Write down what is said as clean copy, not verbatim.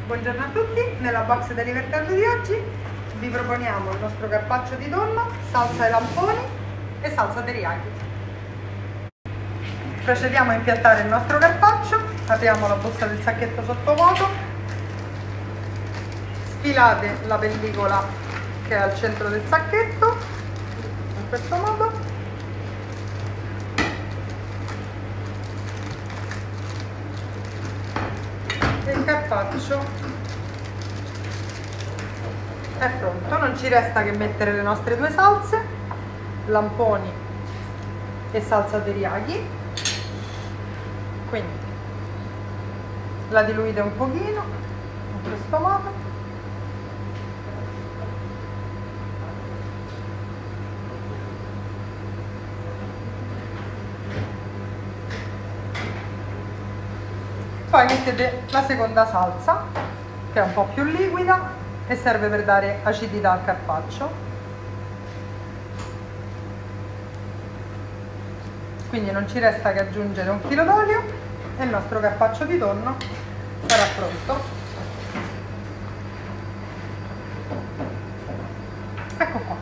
Buongiorno a tutti, nella box dell'Ivertello di oggi vi proponiamo il nostro carpaccio di tonno, salsa ai lamponi e salsa teriyaki. Procediamo a impiattare il nostro carpaccio, apriamo la busta del sacchetto sottovuoto, sfilate la pellicola che è al centro del sacchetto, in questo modo. Il carpaccio è pronto, non ci resta che mettere le nostre due salse, lamponi e salsa teriyaki. Quindi la diluite un pochino in questo modo, poi mettete la seconda salsa che è un po' più liquida e serve per dare acidità al carpaccio. Quindi non ci resta che aggiungere un filo d'olio e il nostro carpaccio di tonno sarà pronto. Ecco qua.